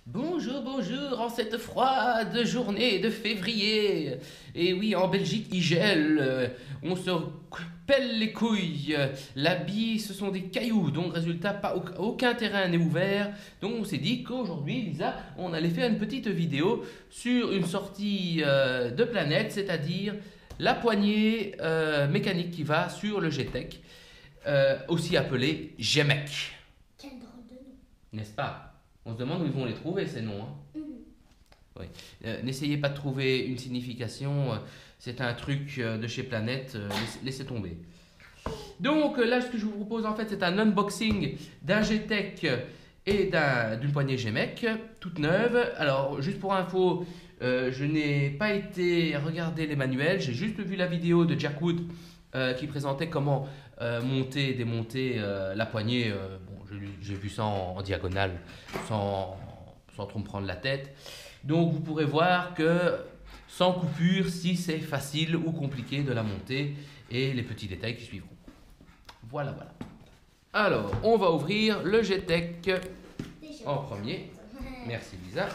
Bonjour, bonjour, en cette froide journée de février. Et oui, en Belgique, il gèle, on se pèle les couilles. La bille, ce sont des cailloux, donc résultat, aucun terrain n'est ouvert. Donc on s'est dit qu'aujourd'hui, Lisa, on allait faire une petite vidéo sur une sortie de planète, c'est-à-dire la poignée mécanique qui va sur le GTEC, aussi appelé GEMEC. Quel drôle de nom. N'est-ce pas? On se demande où ils vont les trouver, ces noms, hein. Mhm. Oui. N'essayez pas de trouver une signification, c'est un truc de chez Planète, laissez tomber. Donc là, ce que je vous propose en fait, c'est un unboxing d'un GTEC et d'une poignée GEMEC, toute neuve. Alors, juste pour info, je n'ai pas été regarder les manuels, j'ai juste vu la vidéo de Jack Wood qui présentait comment monter et démonter la poignée. Bon, j'ai vu ça en diagonale, sans trop me prendre la tête. Donc vous pourrez voir que sans coupure, si c'est facile ou compliqué de la monter et les petits détails qui suivront. Voilà, voilà. Alors, on va ouvrir le GTEC Déjà. en premier. Merci Lisa.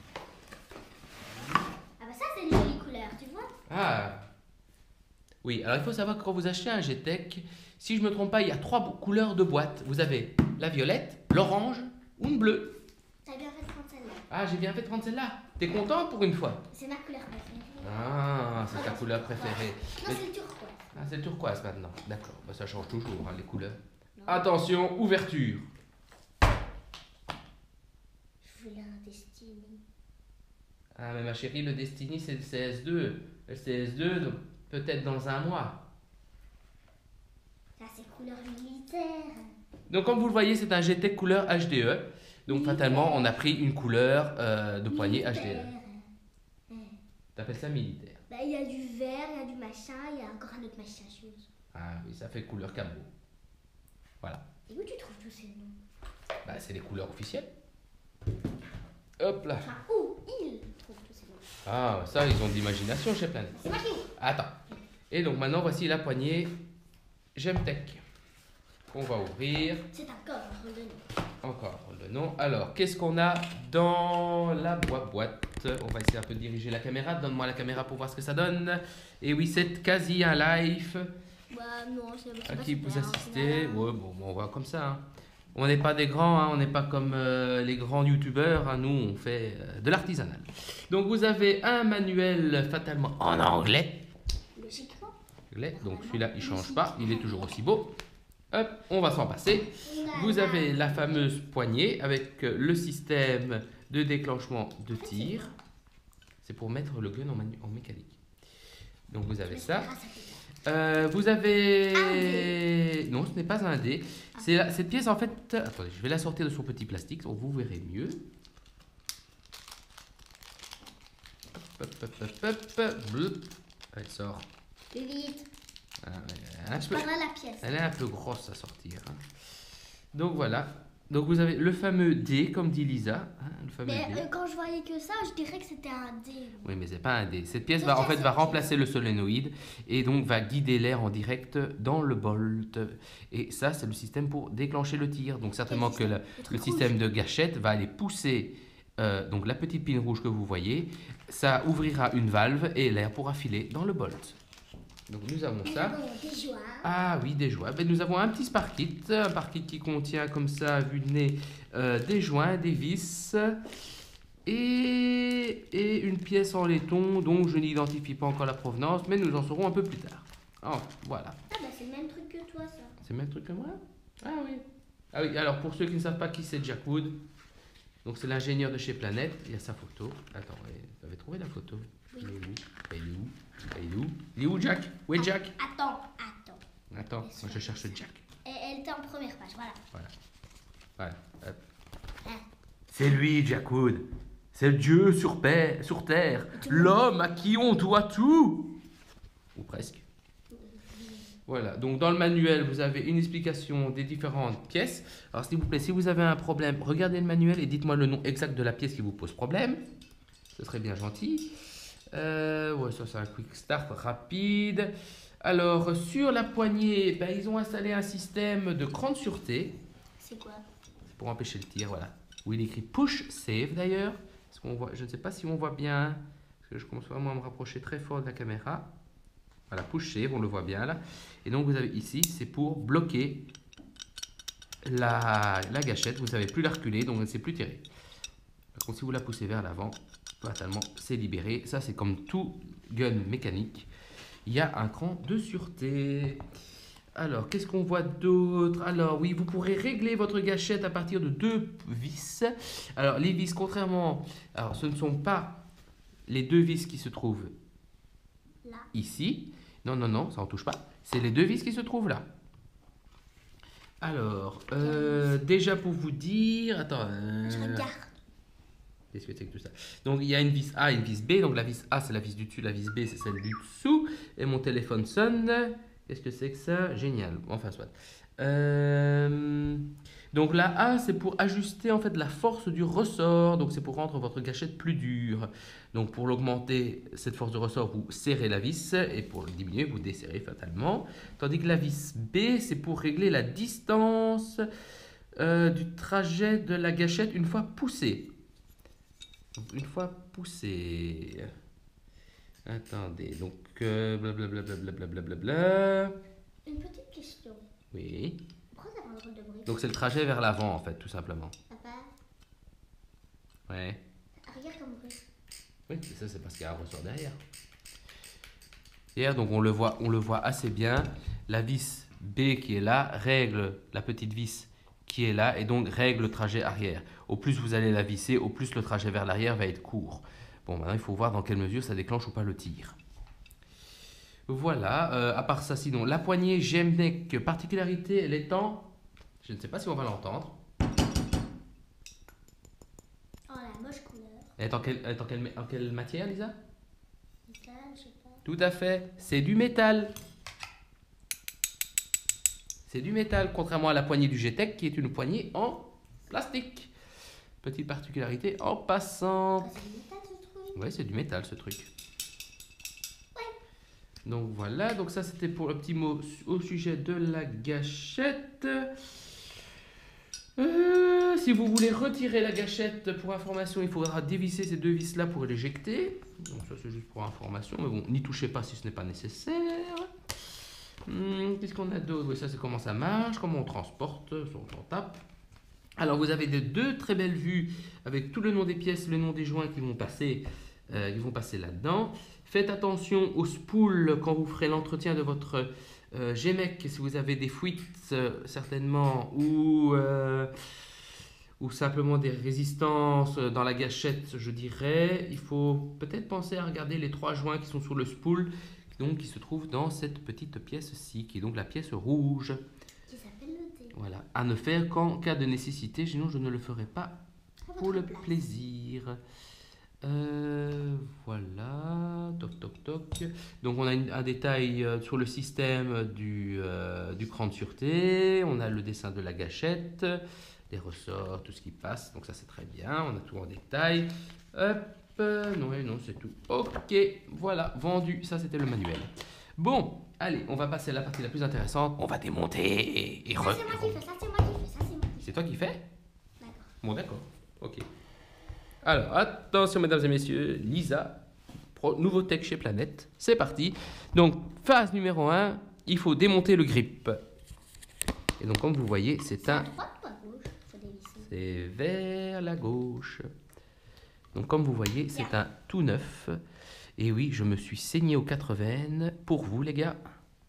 Ah bah ça c'est une jolie couleur, tu vois. Ah, oui, alors il faut savoir que quand vous achetez un GTEC, si je ne me trompe pas, il y a trois couleurs de boîte. Vous avez la violette, l'orange ou une bleue. T'as bien fait de prendre celle-là. Ah, j'ai bien fait de prendre celle-là. T'es content pour une fois? C'est ma couleur préférée. Ah, c'est ta couleur préférée. Non, Mais- c'est le turquoise. Ah, c'est le turquoise maintenant. D'accord, bah, ça change toujours hein, les couleurs. Non. Attention, ouverture. Je voulais un Destiny. Ah, mais ma chérie, le Destiny, c'est le CS2. Le CS2, donc, peut-être dans un mois. Ça c'est couleur militaire. Donc, comme vous le voyez, c'est un GTEC couleur HDE. Donc, fatalement, on a pris une couleur de poignée HDE. Militaire. T'appelles ça militaire? Bah il y a du vert, il y a du machin, il y a encore un autre machin chose. Ah oui, ça fait couleur cabot. Voilà. Et où tu trouves tous ces noms? Bah, c'est les couleurs officielles. Hop là. Enfin, où ils trouvent tous ces noms? Ah, ça, ils ont de l'imagination chez Planète. C'est moi qui ouvre. Attends. Et donc maintenant, voici la poignée GEMTEC qu'on va ouvrir. C'est un coffre de noms. Encore le nom. Alors, qu'est-ce qu'on a dans la boîte? On va essayer un peu de diriger la caméra. Donne-moi la caméra pour voir ce que ça donne. Et oui, c'est quasi un live Bah non, c'est à pas qui super, vous hein, assistez. c'est Ouais, bon, on voit comme ça, hein. On n'est pas des grands, hein, on n'est pas comme les grands youtubeurs, hein. Nous, on fait de l'artisanal. Donc, vous avez un manuel fatalement en anglais. logiquement. Donc, celui-là, il ne change pas, il est toujours aussi beau. Hop, on va s'en passer. Vous avez la fameuse poignée avec le système de déclenchement de tir. C'est pour mettre le gun en mécanique. Donc, vous avez ça. Vous avez... Non, ce n'est pas un dé. Cette pièce, en fait... Attendez, je vais la sortir de son petit plastique, donc vous verrez mieux. Hop, hop, hop, hop, hop. Bloup. Elle sort. Plus vite. Ah, elle est un peu- Pas mal la pièce. elle est un peu grosse à sortir, hein. Donc voilà. Donc vous avez le fameux dé, comme dit Lisa. Hein, le fameux Mais dé. quand je voyais que ça, je dirais que c'était un dé. Oui, mais c'est pas un dé. Cette pièce Donc, va en ça, fait c'est va une remplacer le solénoïde et donc va guider l'air en direct dans le bolt. Et ça, c'est le système pour déclencher le tir. Donc certainement que le truc système de gâchette va aller pousser donc la petite pile rouge que vous voyez. Ça ouvrira une valve et l'air pourra filer dans le bolt. Donc nous avons ça. Des joints. Ah oui, des joints. Ben, nous avons un petit spark kit qui contient comme ça, vu de nez, des joints, des vis et une pièce en laiton dont je n'identifie pas encore la provenance, mais nous en saurons un peu plus tard. Oh, voilà. Ah bah c'est le même truc que toi ça. C'est le même truc que moi? Ah oui. Ah oui, alors pour ceux qui ne savent pas qui c'est Jack Wood, donc c'est l'ingénieur de chez Planète, il y a sa photo. Attends, vous avez trouvé la photo? Oui. Elle est où? Elle est où? Elle est où? Il est où Jack? Où est Jack? Attends. Attends, moi je cherche Jack. Et elle était en première page, voilà. Voilà. Hop. Hein. C'est lui, Jack Wood. C'est Dieu sur terre. L'homme à qui on doit tout. Ou presque. Voilà, donc dans le manuel, vous avez une explication des différentes pièces. Alors s'il vous plaît, si vous avez un problème, regardez le manuel et dites-moi le nom exact de la pièce qui vous pose problème. Ce serait bien gentil. Ouais, ça c'est un quick start rapide. Alors sur la poignée, ben, ils ont installé un système de grande sûreté. C'est quoi? C'est pour empêcher le tir, voilà. où il est écrit Push Save d'ailleurs. Je ne sais pas si on voit bien, parce que je commence vraiment à me rapprocher très fort de la caméra. Voilà, Push Save, on le voit bien là. Et donc vous avez ici, c'est pour bloquer la gâchette. Vous ne savez plus la reculer, donc elle ne sait plus tirer. Par contre, si vous la poussez vers l'avant, fatalement, c'est libéré. Ça, c'est comme tout gun mécanique. Il y a un cran de sûreté. Alors, qu'est-ce qu'on voit d'autre? Alors, oui, vous pourrez régler votre gâchette à partir de 2 vis. Alors, les vis, contrairement... Alors, ce ne sont pas les 2 vis qui se trouvent Là. ici. Non, non, non, ça n'en touche pas. C'est les 2 vis qui se trouvent là. Alors, déjà pour vous dire... Attends... Je regarde. Qu'est-ce que c'est que tout ça? Donc, il y a une vis A et une vis B. Donc, la vis A, c'est la vis du dessus. La vis B, c'est celle du dessous. Et mon téléphone sonne. Qu'est-ce que c'est que ça? Génial. Enfin, soit. Donc, la A, c'est pour ajuster en fait la force du ressort. Donc, c'est pour rendre votre gâchette plus dure. Donc, pour l'augmenter, cette force de ressort, vous serrez la vis. Et pour le diminuer, vous desserrez fatalement. Tandis que la vis B, c'est pour régler la distance du trajet de la gâchette une fois poussée. Une fois poussée. Attendez, donc blablabla. Une petite question. Oui. Pourquoi ça prend le rôle de bruit? Donc c'est le trajet vers l'avant en fait, tout simplement. Papa, Ouais. regarde comme bruit. Oui, et ça c'est parce qu'il y a un ressort derrière. Derrière, donc on le voit assez bien. La vis B qui est là règle la petite vis qui est là et donc règle le trajet arrière. Au plus vous allez la visser, au plus le trajet vers l'arrière va être court. Bon, maintenant il faut voir dans quelle mesure ça déclenche ou pas le tir. Voilà, à part ça, sinon, la poignée Gemneck, particularité, elle est en... Je ne sais pas si on va l'entendre. Oh, la moche couleur. Elle est en quelle matière, Lisa? Métal, je sais pas. Tout à fait, c'est du métal. C'est du métal, contrairement à la poignée du GTEC qui est une poignée en plastique. Petite particularité en passant. Ah, c'est du métal ce truc. Ouais, c'est du métal ce truc. Donc voilà, donc ça c'était pour le petit mot au sujet de la gâchette. Si vous voulez retirer la gâchette, pour information, il faudra dévisser ces 2 vis là pour l'éjecter. Donc ça c'est juste pour information, mais bon, n'y touchez pas si ce n'est pas nécessaire. Qu'est-ce qu'on a d'autre? Oui, ça c'est comment ça marche, comment on transporte, on tape. Alors vous avez 2 très belles vues avec tout le nom des pièces, le nom des joints qui vont passer là-dedans. Faites attention aux spools quand vous ferez l'entretien de votre GMEC, si vous avez des fuites certainement ou simplement des résistances dans la gâchette, je dirais. Il faut peut-être penser à regarder les 3 joints qui sont sur le spool, donc qui se trouvent dans cette petite pièce-ci, qui est donc la pièce rouge. Qui s'appelle le thé. Voilà, à ne faire qu'en cas de nécessité, sinon je ne le ferai pas pour le plaisir. Voilà, toc toc toc. Donc on a un détail sur le système du cran de sûreté, on a le dessin de la gâchette, les ressorts, tout ce qui passe, donc ça c'est très bien, on a tout en détail. Hop, non, non, c'est tout. Ok, voilà, vendu, ça c'était le manuel. Bon, allez, on va passer à la partie la plus intéressante, on va démonter et Ça c'est moi qui fais, ça c'est moi qui fais, ça c'est moi qui fais. C'est toi qui fais? D'accord. Bon, d'accord, ok. Alors, attention mesdames et messieurs, Lisa, nouveau tech chez Planète, c'est parti. Donc, phase numéro 1, il faut démonter le grip. Et donc, comme vous voyez, c'est À un... droite ou à gauche? Faut dévisser. C'est vers la gauche. Donc, comme vous voyez, c'est un tout neuf. Et oui, je me suis saigné aux 4 veines pour vous, les gars.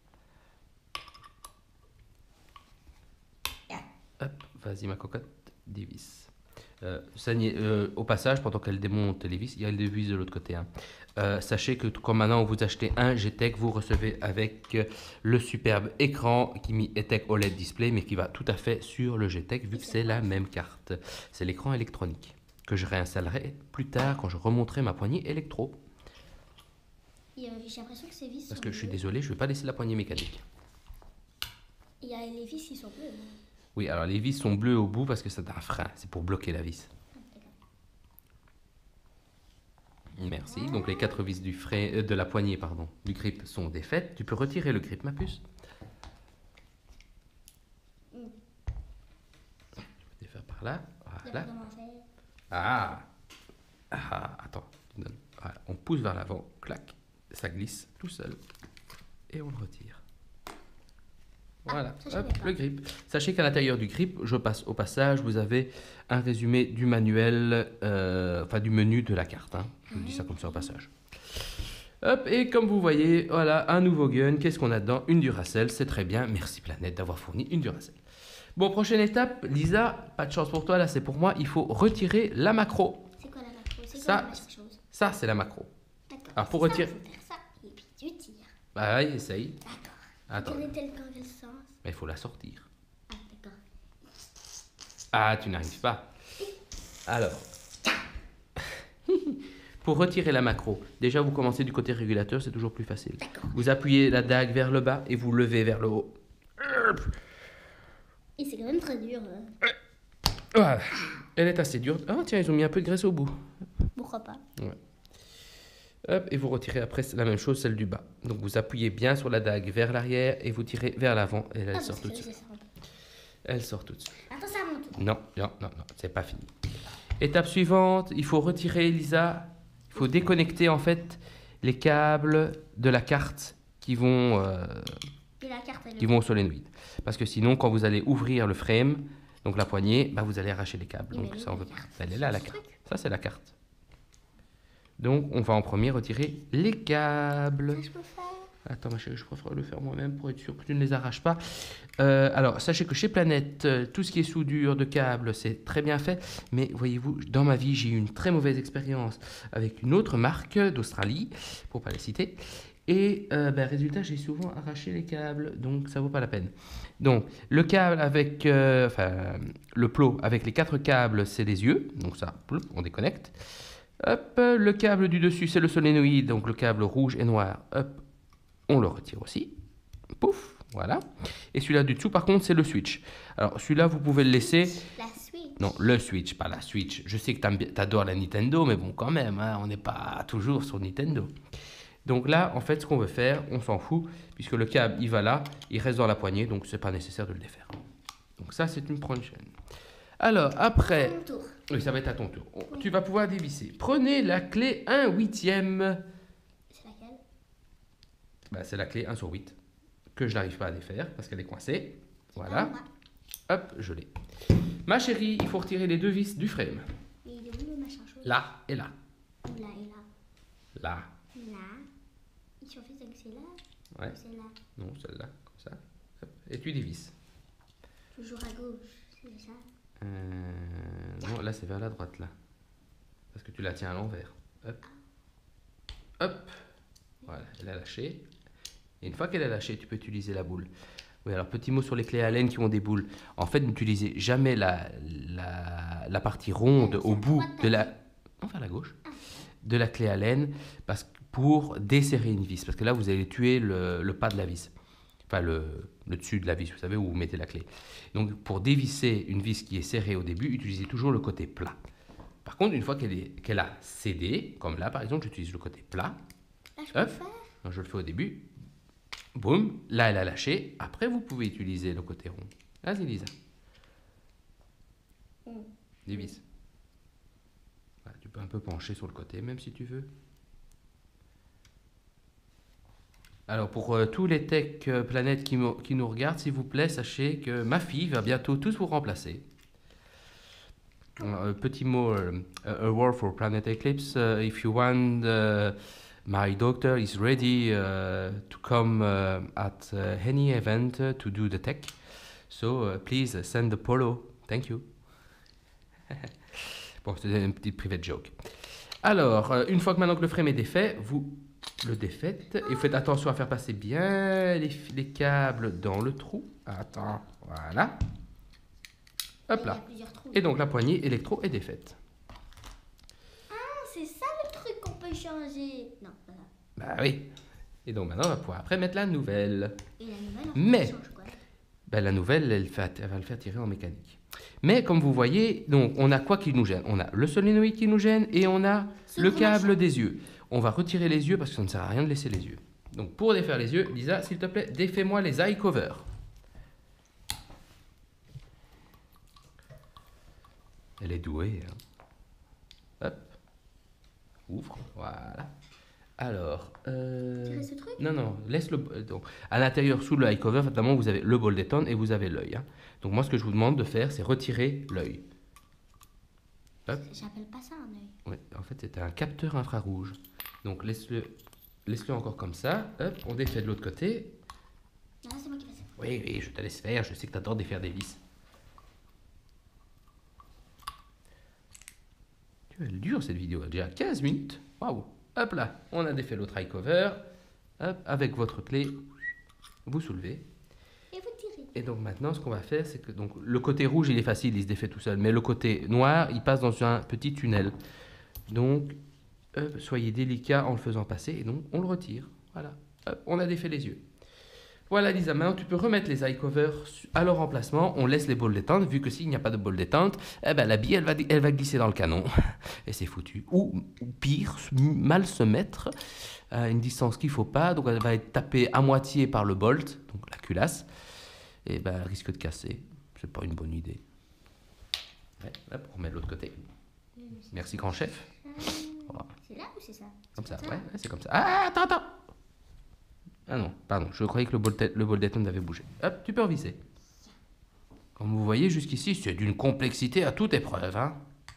Hop, vas-y ma cocotte, dévisse. Au passage, pendant qu'elle démonte les vis, il y a les vis de l'autre côté. Hein. Sachez que comme maintenant vous achetez un GTEC, vous recevez avec le superbe écran qui met ETEC OLED display, mais qui va tout à fait sur le GTEC vu que c'est la même carte. C'est l'écran électronique que je réinstallerai plus tard quand je remonterai ma poignée électro. J'ai l'impression que ces vis Parce sont que je suis bleues. désolé, je ne vais pas laisser la poignée mécanique. Il y a les vis qui sont bleues. Oui, alors les vis sont bleues au bout parce que c'est un frein, c'est pour bloquer la vis. Merci. Donc les 4 vis de la poignée, pardon, du grip sont défaites. Tu peux retirer le grip, ma puce. Je vais défaire par là. Voilà. Comment faire? Ah, ah, attends. Voilà, on pousse vers l'avant, clac, ça glisse tout seul et on le retire. Voilà, hop, le grip. Sachez qu'à l'intérieur du grip, je passe au passage, vous avez un résumé du manuel, enfin du menu de la carte. Hein. Je vous dis ça comme ça au passage. Hop, et comme vous voyez, voilà, un nouveau gun. Qu'est-ce qu'on a dedans? Une Duracell, c'est très bien. Merci Planète d'avoir fourni une Duracell. Bon, prochaine étape, Lisa, pas de chance pour toi, là c'est pour moi, il faut retirer la macro. C'est quoi la macro? C'est Ça, quoi la chose? Ça, c'est la macro. D'accord. Alors pour Ça, retirer... faut faire ça, et puis tu tires. Bah oui, essaye. D'accord. Attends, Quel est-elle dans quel sens? mais il faut la sortir. Ah, d'accord. Ah, tu n'arrives pas. Alors, pour retirer la macro, déjà vous commencez du côté régulateur, c'est toujours plus facile. Vous appuyez la dague vers le bas et vous levez vers le haut. Et c'est quand même très dur. Voilà. Elle est assez dure. Oh tiens, ils ont mis un peu de graisse au bout. Pourquoi pas? Ouais. Hop, et vous retirez après la même chose, celle du bas. Donc vous appuyez bien sur la dague vers l'arrière et vous tirez vers l'avant et elle sort toute seule. Elle sort toute seule. Attends, ça monte. Non, non, non, non, c'est pas fini. Étape suivante, il faut retirer, Elisa, il faut déconnecter en fait les câbles de la carte qui vont, Et la carte, elle qui vont au solénoïde. Parce que sinon, quand vous allez ouvrir le frame, donc la poignée, bah, vous allez arracher les câbles. Oui, Donc mais ça, on la veut pas. carte, Elle est c'est là, la ce carte. truc. Ça, c'est la carte. Donc, on va en premier retirer les câbles. Ça, je peux faire. Attends, ma chérie, je préfère le faire moi-même pour être sûr que tu ne les arraches pas. Alors, sachez que chez Planète, tout ce qui est soudure de câbles, c'est très bien fait. Mais voyez-vous, dans ma vie, j'ai eu une très mauvaise expérience avec une autre marque d'Australie, pour ne pas les citer. Et résultat, j'ai souvent arraché les câbles, donc ça vaut pas la peine. Donc, le câble avec, le plot avec les 4 câbles, c'est les yeux. Donc ça, on déconnecte. Hop, le câble du dessus, c'est le solénoïde, donc le câble rouge et noir. Hop, on le retire aussi. Pouf, voilà. Et celui-là du dessous, par contre, c'est le switch. Alors, celui-là, vous pouvez le laisser... La Switch. Non, le switch, pas la switch. Je sais que t'adores la Nintendo, mais bon, quand même, hein, on n'est pas toujours sur Nintendo. Donc là, en fait, ce qu'on veut faire, on s'en fout, puisque le câble, il va là, il reste dans la poignée, donc c'est pas nécessaire de le défaire. Donc ça, c'est une prochaine. Alors, après... Mon tour. Oui, ça va être à ton tour. Tu vas pouvoir dévisser. Prenez la clé 1/8. C'est laquelle? Bah, c'est la clé 1 sur 8, que je n'arrive pas à défaire, parce qu'elle est coincée. Voilà. Moi. Hop, je l'ai. Ma chérie, il faut retirer les 2 vis du frame. Et il est où le machin chose? Là et là. Là et là. Là. Là. Il suffit que c'est là. Ouais. C'est là. Non, celle-là, comme ça. Hop. Et tu dévisses. Toujours à gauche. C'est ça. Non, là c'est vers la droite, là. Parce que tu la tiens à l'envers. Hop. Hop. Voilà, elle a lâché. Et une fois qu'elle a lâché, tu peux utiliser la boule. Oui, alors petit mot sur les clés Allen qui ont des boules. En fait, n'utilisez jamais la partie ronde au bout de la... Non, vers la gauche. De la clé Allen pour desserrer une vis. Parce que là, vous allez tuer le pas de la vis. Enfin, le dessus de la vis, vous savez, où vous mettez la clé. Donc, pour dévisser une vis qui est serrée au début, utilisez toujours le côté plat. Par contre, une fois qu'elle a cédé, comme là, par exemple, j'utilise le côté plat. Là, je peux le faire. Donc, je le fais au début. Boum, là, elle a lâché. Après, vous pouvez utiliser le côté rond. Vas-y, Lisa. Dévisse. Voilà, tu peux un peu pencher sur le côté, même si tu veux. Alors, pour tous les tech planètes qui nous regardent, s'il vous plaît, sachez que ma fille va bientôt tous vous remplacer. Petit mot, a word for Planet Eclipse. If you want, my doctor is ready to come at any event to do the tech. So, please send the polo. Thank you. Bon, c'était une petite private joke. Alors, une fois que maintenant que le frame est défait, vous le défaites et vous faites attention à faire passer bien les câbles dans le trou. Attends, voilà. Hop là. Et donc la poignée électro est défaite. Ah, c'est ça le truc qu'on peut changer. Non, voilà. Bah oui. Et donc maintenant on va pouvoir après mettre la nouvelle. Et la nouvelle, Mais, on change quoi? Ben, la nouvelle, elle va le faire tirer en mécanique. Mais comme vous voyez, donc on a quoi qui nous gêne? On a le solénoïde qui nous gêne et on a le câble des yeux. On va retirer les yeux parce que ça ne sert à rien de laisser les yeux. Donc pour défaire les yeux, Lisa, s'il te plaît, défais-moi les eye covers. Elle est douée. Hein. Hop. Ouvre. Voilà. Alors. Tu veux ce truc? Non, non, laisse le. Donc, à l'intérieur, sous le high cover, notamment, vous avez le bol détente et vous avez l'œil. Hein. Donc, moi, ce que je vous demande de faire, c'est retirer l'œil. Hop. J'appelle pas ça un œil. Oui, en fait, c'est un capteur infrarouge. Donc, laisse-le encore comme ça. Hop, on défait de l'autre côté. Non, c'est moi qui fais ça. Oui, oui, je te laisse faire. Je sais que tu adores défaire des vis. Elle est dure cette vidéo, elle a déjà 15 minutes. Waouh! Hop là, on a défait l'autre high cover. Hop, avec votre clé, vous soulevez. Et vous tirez. Et donc maintenant, ce qu'on va faire, c'est que donc, le côté rouge, il est facile, il se défait tout seul. Mais le côté noir, il passe dans un petit tunnel. Donc, soyez délicat en le faisant passer. Et donc, on le retire. Voilà. Hop, on a défait les yeux. Voilà Lisa, maintenant tu peux remettre les eye covers à leur emplacement, on laisse les bols détente, vu que s'il n'y a pas de bol détente, eh ben, la bille elle va glisser dans le canon, et c'est foutu. Ou pire, mal se mettre à une distance qu'il ne faut pas, donc elle va être tapée à moitié par le bolt, donc la culasse, et ben, elle risque de casser, c'est pas une bonne idée. Ouais, hop, on remet de l'autre côté. Merci grand chef. Voilà. C'est là ou c'est ça? Comme ça, ouais, c'est comme ça. Ah, attends! Ah non, pardon, je croyais que le bol détente avait bougé. Hop, tu peux revisser. Comme vous voyez jusqu'ici, c'est d'une complexité à toute épreuve. Hein.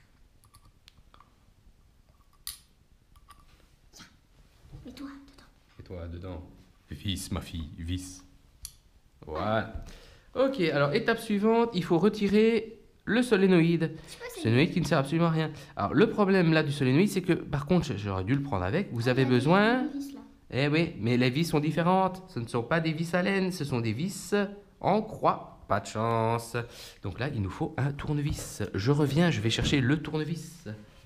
Et toi, dedans. Et toi, dedans. Vis, ma fille, vis. Voilà. Ok, alors étape suivante, il faut retirer le solénoïde. Solénoïde qui ne sert absolument à rien. Alors le problème là du solénoïde, c'est que, par contre, j'aurais dû le prendre avec, vous avez besoin... Eh oui, mais les vis sont différentes. Ce ne sont pas des vis à laine, ce sont des vis en croix. Pas de chance. Donc là, il nous faut un tournevis. Je reviens, je vais chercher le tournevis.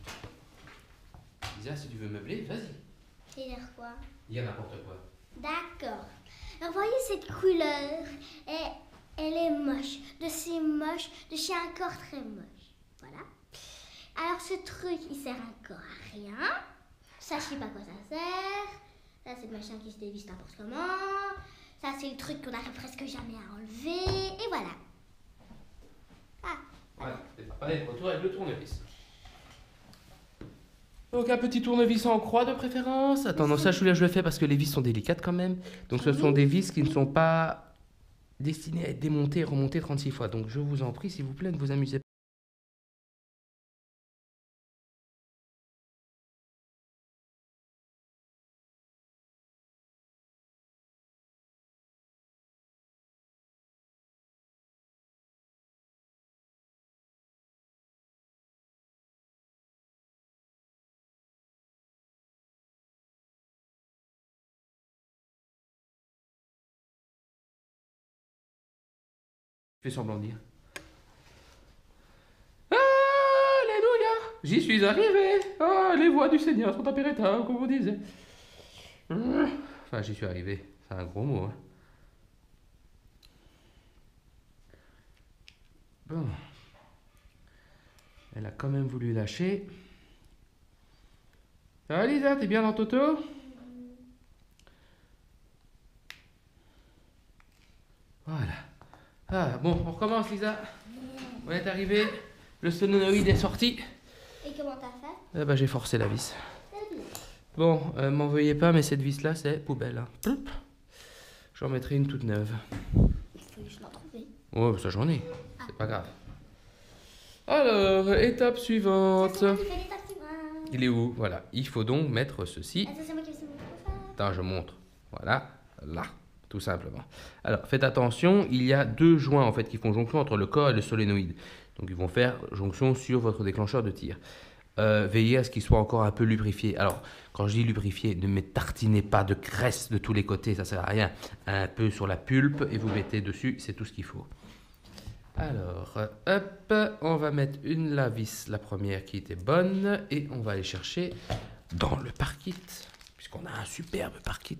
Lisa, si tu veux meubler, vas-y. C'est-à-dire quoi? Il y a n'importe quoi. D'accord. Alors voyez cette couleur, elle est moche. De chez moche, de chez encore très moche. Voilà. Alors ce truc, il sert encore à rien. Ça, je sais pas quoi ça sert. Ça, c'est le machin qui se dévisse n'importe comment. Ça, c'est le truc qu'on n'arrive presque jamais à enlever. Et voilà. Ah. Voilà, c'est pas de retour avec le tournevis. Donc un petit tournevis en croix de préférence. Attends, non, ça je le fais parce que les vis sont délicates quand même. Donc ce sont des vis qui ne sont pas destinées à être démontées et remontées 36 fois. Donc je vous en prie, s'il vous plaît, ne vous amusez pas. Je fais semblant de dire. Alléluia! J'y suis arrivé! Ah, les voix du Seigneur sont impérables, comme on disait. Enfin, j'y suis arrivé. C'est un gros mot. Hein. Bon. Elle a quand même voulu lâcher. Ça va, Lisa? T'es bien dans Toto? Voilà. Ah, bon, on recommence, Lisa. On est arrivé. Le solénoïde est sorti. Et comment t'as fait? Eh ben, j'ai forcé la vis. Bon, m'en veuillez pas, mais cette vis-là, c'est poubelle. Hein. Ploup. J'en mettrai une toute neuve. Il faut juste en trouver. Oh, ça j'en ai. C'est pas grave. Alors, étape suivante. Ça, c'est moi qui fais l'étape suivante. Il est où? Voilà. Il faut donc mettre ceci. Ah, ça, c'est moi qui fais ça. Attends, je montre. Voilà. Là. Tout simplement. Alors, faites attention. Il y a deux joints, en fait, qui font jonction entre le corps et le solénoïde. Donc, ils vont faire jonction sur votre déclencheur de tir. Veillez à ce qu'il soit encore un peu lubrifié. Alors, quand je dis lubrifié, ne me tartinez pas de graisse de tous les côtés, ça sert à rien. Un peu sur la pulpe et vous mettez dessus, c'est tout ce qu'il faut. Alors, hop, on va mettre la vis, la première qui était bonne, et on va aller chercher dans le parkit, puisqu'on a un superbe parkit.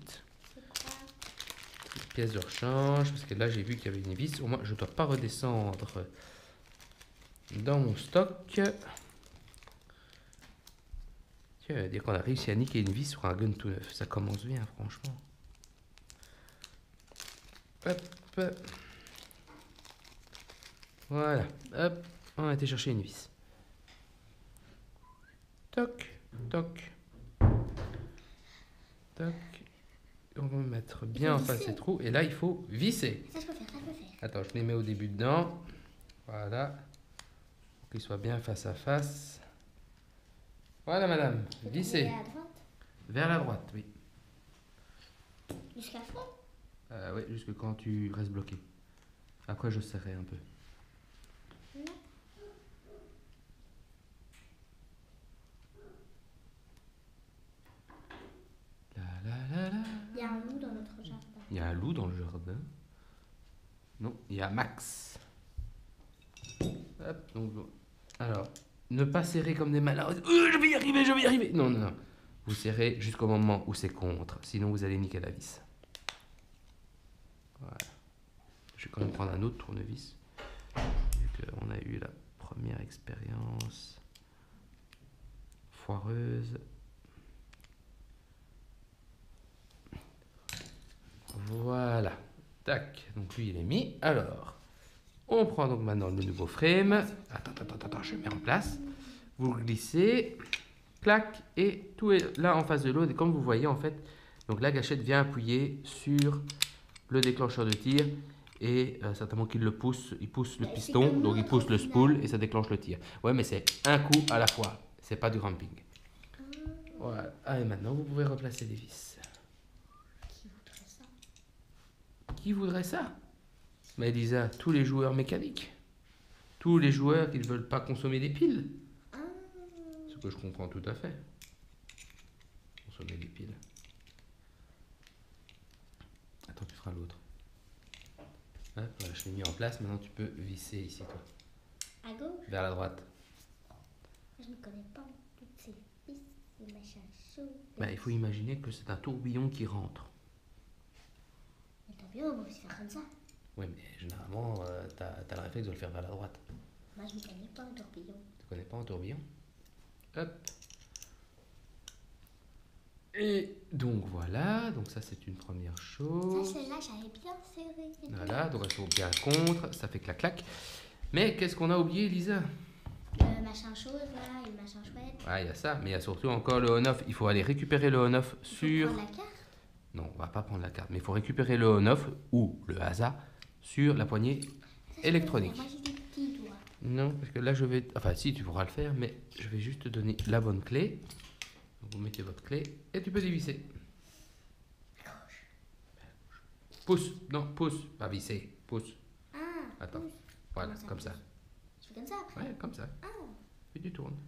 Pièce de rechange, parce que là j'ai vu qu'il y avait une vis, au moins je ne dois pas redescendre dans mon stock. Tiens, dire qu'on a réussi à niquer une vis sur un gun tout neuf, ça commence bien franchement. Hop. Voilà, hop, on a été chercher une vis. Toc, toc. Toc. On va mettre bien en face ces trous. Et là, il faut visser. Ça, je peux faire, ça, je peux faire. Attends, je les mets au début dedans. Voilà. Pour qu'ils soient bien face à face. Voilà, madame. Vissez. À droite. Vers la droite, oui. Jusqu'à fond. Oui, jusque quand tu restes bloqué. Après, je serrai un peu. Là. La, la, la, la. Il y a un loup dans notre jardin. Il y a un loup dans le jardin. Non, il y a Max. Hop, donc, alors, ne pas serrer comme des malades. Je vais y arriver, je vais y arriver. Non, non, non. Vous serrez jusqu'au moment où c'est contre. Sinon, vous allez niquer la vis. Voilà. Je vais quand même prendre un autre tournevis. Vu qu'on a eu la première expérience foireuse. Voilà. Tac. Donc lui, il est mis. Alors, on prend donc maintenant le nouveau frame. Attends, je le mets en place. Vous le glissez. Clac. Et tout est là en face de l'autre. Et comme vous voyez, en fait, donc la gâchette vient appuyer sur le déclencheur de tir. Et certainement qu'il le pousse. Il pousse le piston. Donc il pousse le spool et ça déclenche le tir. Ouais, mais c'est un coup à la fois. C'est pas du ramping. Voilà. Ah, et maintenant, vous pouvez replacer les vis. Qui voudrait ça? Mais Lisa, tous les joueurs mécaniques. Tous les joueurs qui ne veulent pas consommer des piles. Ce que je comprends tout à fait. Consommer des piles. Attends, tu feras l'autre. Voilà, je l'ai mis en place. Maintenant, tu peux visser ici, toi. À gauche? Vers la droite. Je ne connais pas toutes ces vis, ces machins chauds. Bah, il faut imaginer que c'est un tourbillon qui rentre. Mais tant mieux, on va aussi faire comme ça. Oui, mais généralement, t'as le réflexe de le faire vers la droite. Moi, je ne connais pas un tourbillon. Tu connais pas un tourbillon? Hop. Et donc voilà, donc ça c'est une première Ça, chose. celle-là, j'avais bien serré. Voilà, donc elles sont bien contre, ça fait clac-clac. Mais qu'est-ce qu'on a oublié, Lisa? Le machin chose, là, et le machin chouette. Ah, il y a ça, mais il y a surtout encore le on-off. Il faut aller récupérer le on-off sur... Prendre la carte. Non, on va pas prendre la carte, mais il faut récupérer le on-off ou le hasard sur la poignée électronique. Moi, j'ai des petits doigts. Non, parce que là je vais... Enfin si, tu pourras le faire, mais je vais juste te donner la bonne clé. Donc, vous mettez votre clé et tu peux dévisser. Pousse, non, pousse, pas visser, pousse. Ah, Attends, pousse. voilà, Comment ça, comme ça. pousse? Je fais comme ça après. Ouais, comme ça. Ah, Puis tu tournes.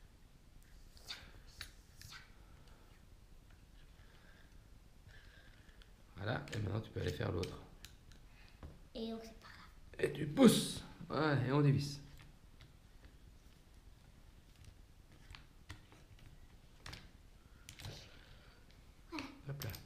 Voilà, et maintenant tu peux aller faire l'autre. et donc c'est par là. Et tu pousses. Voilà, et on dévisse. Hop là.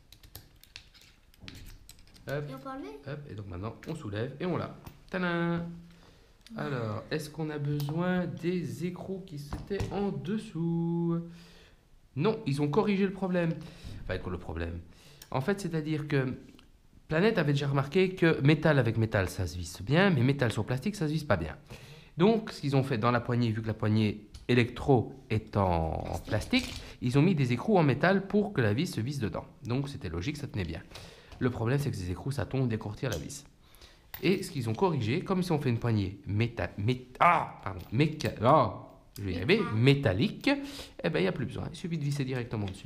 Hop, Et on peut enlever? hop, et donc maintenant on soulève et on l'a. Tadam! Alors, est-ce qu'on a besoin des écrous qui étaient en dessous? Non, ils ont corrigé le problème. Enfin, le problème. En fait, c'est-à-dire que Planète avait déjà remarqué que métal avec métal, ça se visse bien, mais métal sur plastique, ça se visse pas bien. Donc, ce qu'ils ont fait dans la poignée, vu que la poignée électro est en plastique, ils ont mis des écrous en métal pour que la vis se visse dedans. Donc, c'était logique, ça tenait bien. Le problème, c'est que ces écrous, ça tombe décortiquer la vis. Et ce qu'ils ont corrigé, comme ils ont fait une poignée métallique, eh ben, il n'y a plus besoin. Il suffit de visser directement dessus.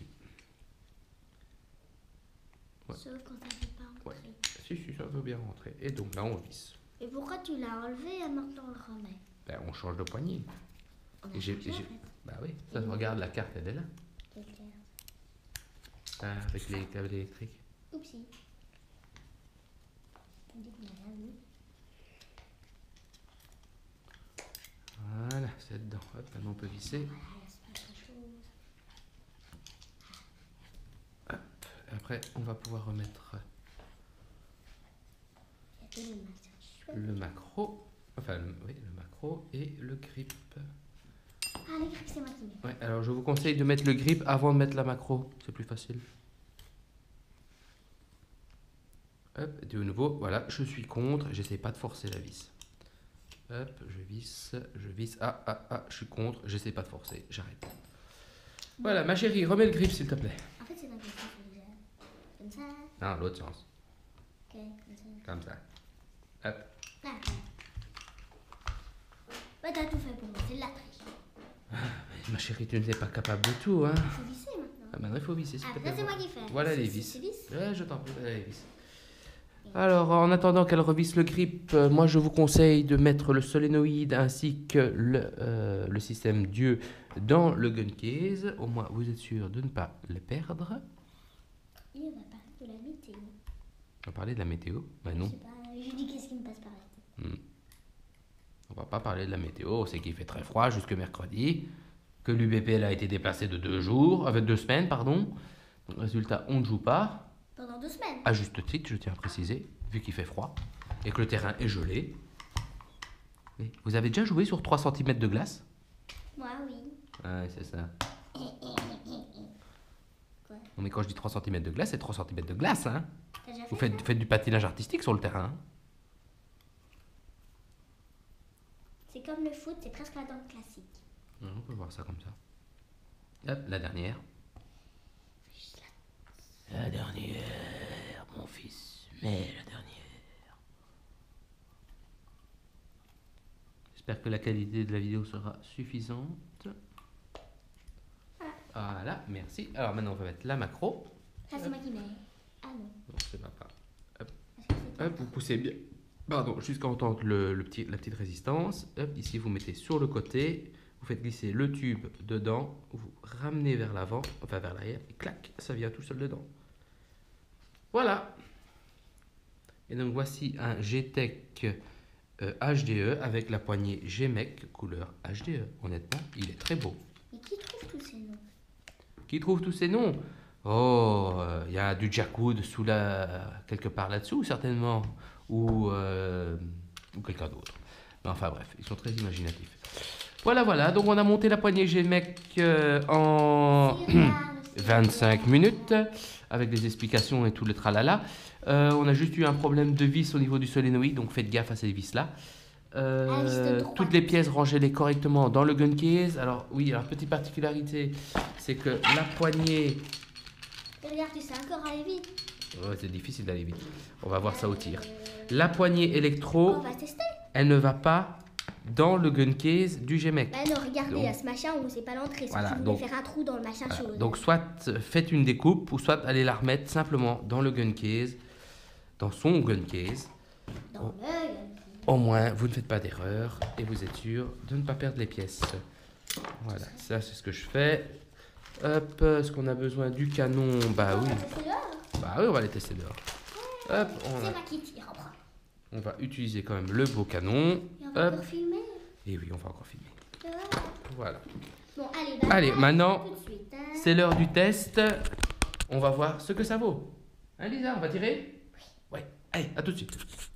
Ouais. Sauf quand ça ne veut pas Ouais. rentrer. Si, ça veut bien rentrer. Et donc là, on visse. Et pourquoi tu l'as enlevé et maintenant on le remet? Ben, on change de poignée. On a Et changé, en fait. Bah oui, ça se regarde, la carte, elle est là. Quelle carte? Ah, avec les câbles électriques. Oupsie. On dit qu'on a rien vu. Voilà, c'est dedans. Hop, maintenant on peut visser. Voilà, laisse pas grand-chose. Et après, on va pouvoir remettre Il y a que les machins chouettes. le macro. Enfin, oui, le macro et le grip. Ah, les grippes, c'est moi qui mets. Ouais, alors je vous conseille de mettre le grip avant de mettre la macro. C'est plus facile. Hop, de nouveau, voilà, je suis contre. J'essaie pas de forcer la vis. Hop, je visse. Ah, je suis contre. J'essaie pas de forcer. J'arrête. Voilà, ma chérie, remets le grip s'il te plaît. En fait, c'est dans quel sens déjà? Comme ça? Non, l'autre sens. Ok, comme ça. Comme ça. Hop. D'accord. Ouais, t'as tout fait pour moi, c'est de la triche. Ma chérie, tu n'es pas capable de tout, hein. Il faut visser maintenant. Ah, maintenant, il faut visser, s'il te plaît. Après, c'est moi qui fais. Voilà les C'est- vis. c'est vis. Ouais, je t'en prie, voilà les vis. Alors, en attendant qu'elle revisse le grip, moi je vous conseille de mettre le solénoïde ainsi que le système Dieu dans le gun case. Au moins, vous êtes sûr de ne pas les perdre. Et on va parler de la météo. On va parler de la météo. Ben Je non, sais pas, je dis qu'est-ce qui me passe par la tête. on va pas parler de la météo. C'est qu'il fait très froid jusque mercredi, que l'UBPL a été déplacé de 2 jours, avec 2 semaines, pardon. Donc, résultat, on ne joue pas. Pendant 2 semaines. À juste titre, je tiens à préciser, vu qu'il fait froid et que le terrain est gelé. Mais vous avez déjà joué sur 3 cm de glace? Moi, oui. Ouais, c'est ça. Quoi? Non, mais quand je dis 3 cm de glace, c'est 3 cm de glace, hein. T'as déjà Vous fait faites du patinage artistique sur le terrain. Hein. C'est comme le foot, c'est presque la danse classique. On peut voir ça comme ça. Hop, la dernière. La dernière, mon fils. Mais la dernière. J'espère que la qualité de la vidéo sera suffisante. Voilà, merci. Alors maintenant, on va mettre la macro. Ça, c'est moi qui mets. Ah non. Non, c'est pas grave. Parce que c'est Hop, vous poussez bien. Pardon, jusqu'à entendre la petite résistance. Hop, ici, vous mettez sur le côté. Vous faites glisser le tube dedans. Vous ramenez vers l'avant, enfin vers l'arrière. Et clac, ça vient tout seul dedans. Voilà. Et donc, voici un GTEC HDE avec la poignée GMEC couleur HDE. Honnêtement, il est très beau. Mais qui trouve tous ces noms? Qui trouve tous ces noms? Oh, il y a du Jackwood quelque part là-dessous, certainement. Ou quelqu'un d'autre. Mais enfin bref, ils sont très imaginatifs. Voilà, voilà. Donc on a monté la poignée GMEC en 25 minutes, avec des explications et tout le tralala. On a juste eu un problème de vis au niveau du solénoïde, donc faites gaffe à ces vis-là. Toutes les pièces, rangez-les correctement dans le gun case. Alors oui, alors petite particularité, c'est que la poignée... Regarde, tu sais encore aller vite. Ouais, c'est difficile d'aller vite. On va voir ça au tir. La poignée électro, On va tester. elle ne va pas dans le gun case du GMEC. Bah non, regardez, Donc- là, ce machin où c'est pas l'entrée. Voilà, Si tu voulais donc- faire un trou dans le machin Voilà. chose. Donc soit faites une découpe, ou soit allez la remettre simplement dans le gun case, dans son gun case. Dans l'œil. Au moins, vous ne faites pas d'erreur et vous êtes sûr de ne pas perdre les pièces. Voilà, ça c'est ce que je fais. Hop, est-ce qu'on a besoin du canon? Bah oui. C'est là. Bah oui, on va les tester dehors. Hop, C'est moi qui tire. on va utiliser quand même le beau canon. Et on va Hop, encore filmer. et oui, on va encore filmer. Voilà. Bon, allez, bah, Allez, maintenant, tout de suite, hein. c'est l'heure du test. On va voir ce que ça vaut. Hein, Lisa, on va tirer? Oui. Ouais, allez, à tout de suite.